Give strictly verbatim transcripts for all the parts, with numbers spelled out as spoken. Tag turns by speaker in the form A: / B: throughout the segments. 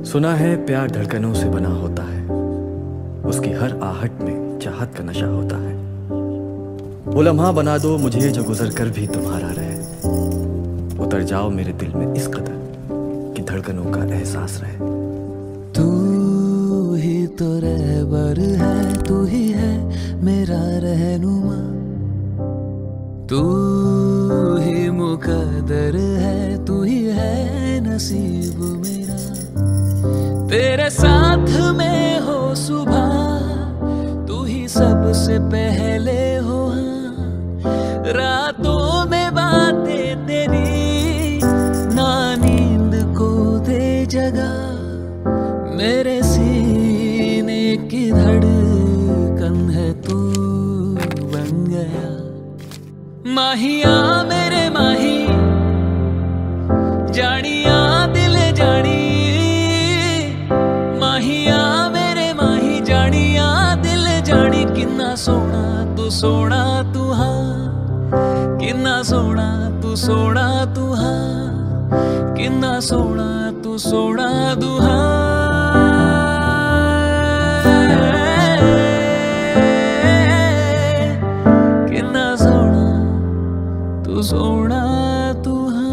A: सुना है प्यार धड़कनों से बना होता है, उसकी हर आहट में चाहत का नशा होता है। वो लम्हा बना दो मुझे जो गुजर कर भी तुम्हारा रहे, उतर जाओ मेरे दिल में इस कदर कि धड़कनों का एहसास रहे।
B: तू ही तो रहबर है, तू ही है मेरा रहनुमा, तू ही मुकद्दर है, तू ही है नसीब मेरा। तेरे साथ में हो सुबह, तू ही सबसे पहले हो। हाँ, रातों में बातें तेरी ना नींद को दे जगह, मेरे सीने की धड़कन है तू बन गया। माहिया मेरे माही जानिया दिल जानी, माहिया मेरे माही जानिया दिल जानी। किन्ना सोना तू सोना तू हाँ, किन्ना सोना तू सोना तू हाँ, किन्ना सोना तू सोना तू हाँ। किन्ना सोना तू सोना तू हाँ।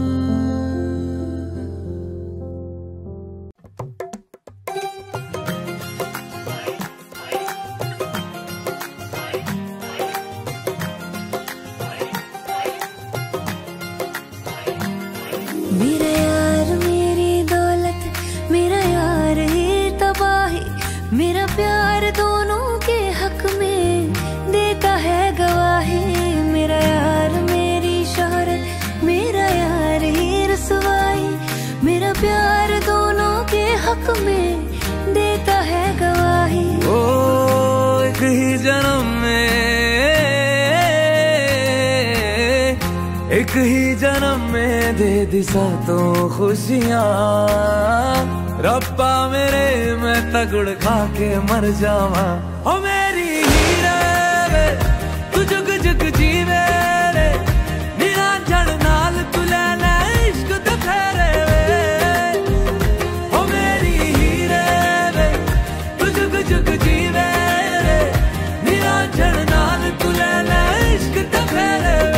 C: मेरा यार मेरी दौलत, मेरा यार ही तबाही, मेरा प्यार दोनों के हक में देता है गवाही। मेरा यार मेरी शोहरत, मेरा यार ही रसवाई, मेरा प्यार दोनों के हक में देता है गवाही।
B: ओ एक ही जन्म में, एक ही जन्म में दे दी सातों खुशियाँ। रब्बा मेरे मैं तगड़ खा के मर जावा। ओ मेरी हीरे वे तू जुग जुग जीवे रे, निरंजन नाल तू ले ले इश्क ते फेरे वे। ओ मेरी हीरे वे तू जुग जुग जीवे रे, निरंजन नाल तू ले ले इश्क ते फेरे वे।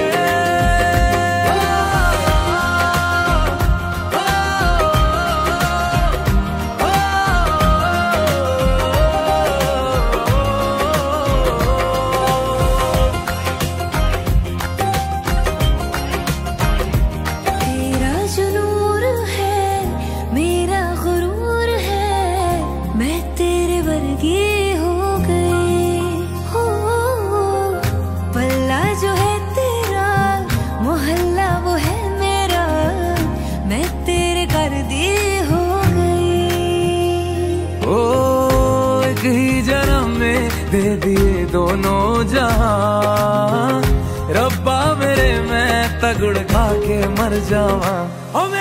B: दे दिए दोनों जहां, रब्बा मेरे मैं तगड़ खा के मर जावा।